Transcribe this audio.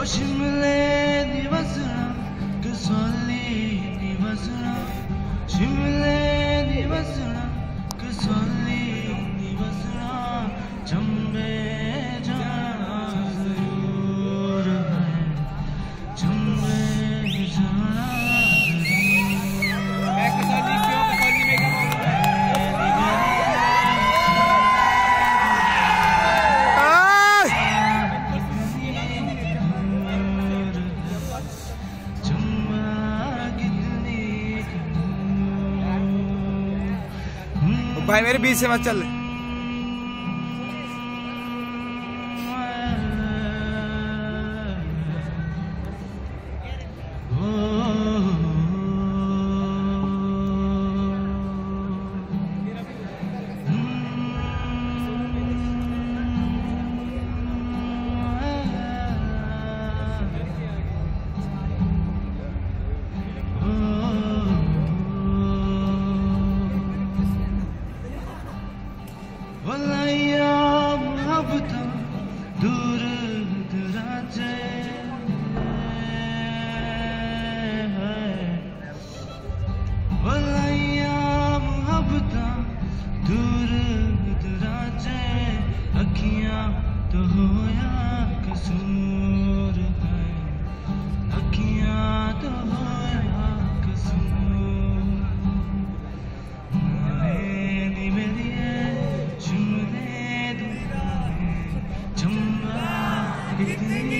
शिमले दी वसना कसौली दी वसना शिमले दी वसना कसौली दी वसना चंबे जाना जरूर है चंबे जाना भाई मेरे बीच से मत चल। दूर दराजे वलाया मुहब्बता दूर दराजे अखियां तो होया कसूर है अखियां तो होया कसूर दी मरिये शिमले दी चंबा